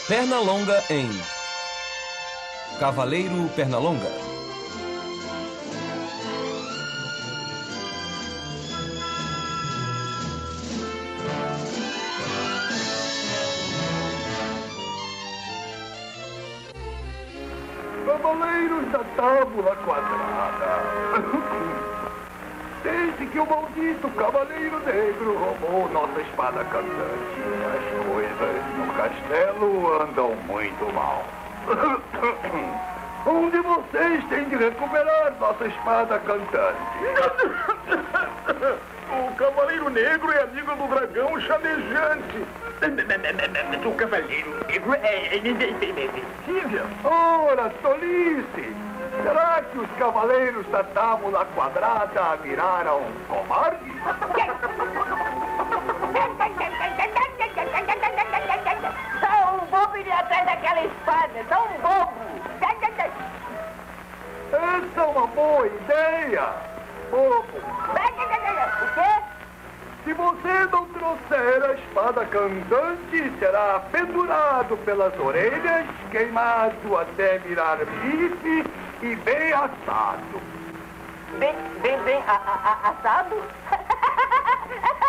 Pernalonga em Cavaleiro Pernalonga. Cavaleiros da Tábua Quadrada. Desde que o maldito Cavaleiro Negro roubou nossa espada cantante, as coisas no castelo andam muito mal. Um de vocês tem de recuperar nossa espada cantante. O Cavaleiro Negro é amigo do dragão chamejante. O Cavaleiro Negro é invencível. Ora, tolice! Será que os Cavaleiros da Tábua Quadrada viraram covardes? Só um bobo iria atrás daquela espada. Só um bobo. Essa é uma boa ideia, bobo. O quê? Se você não trouxer a espada cantante, será pendurado pelas orelhas, queimado até virar bife e bem assado. Bem assado?